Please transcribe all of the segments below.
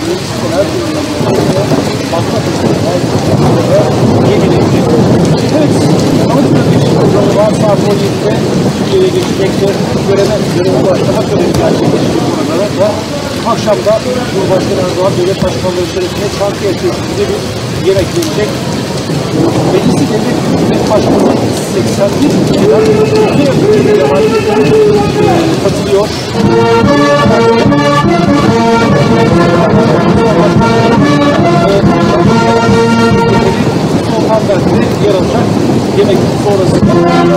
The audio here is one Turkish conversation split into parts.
Saat 17'de Türkiye'ye geçecektir. Göreve başlamak üzere gerçekleşecek buralara ve akşamda Cumhurbaşkanı Erdoğan Devlet Başkanlığı içerisinde Şantiye Tesisinde bir yemek verecek. Meclisi Devlet Hükümet Başkanı 81 ülkeden katılıyor. Standartı yer alacak yemek sonrasında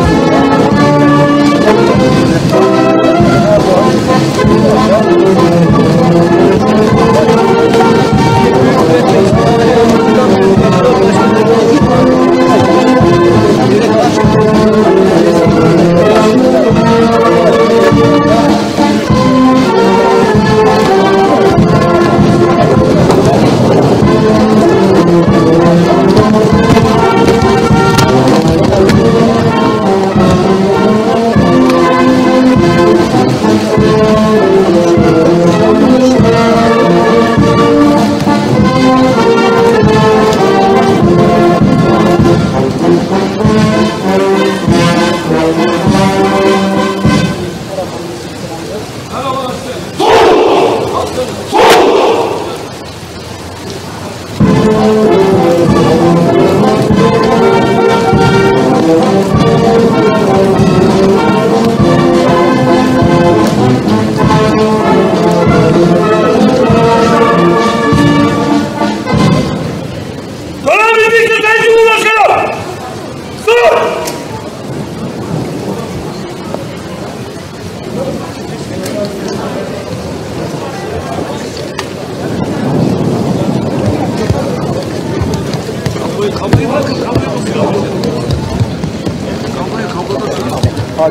Kabloyu bırakın, kabloyu basıyor. Kabloyu kabloda tutun.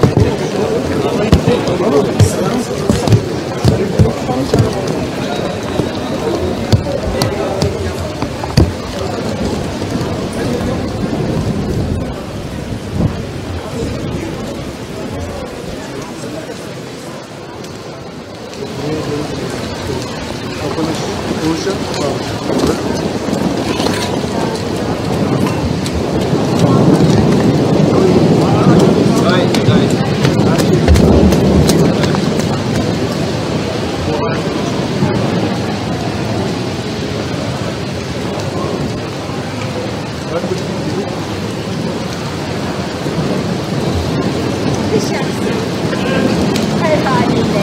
Kapanış konuşacağım. Dışarısı. Her halinde.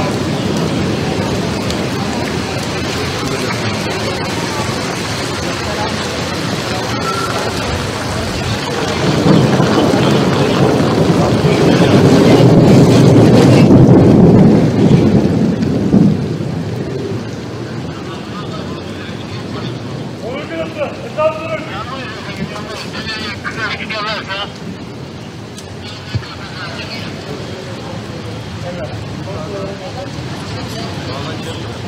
Evet.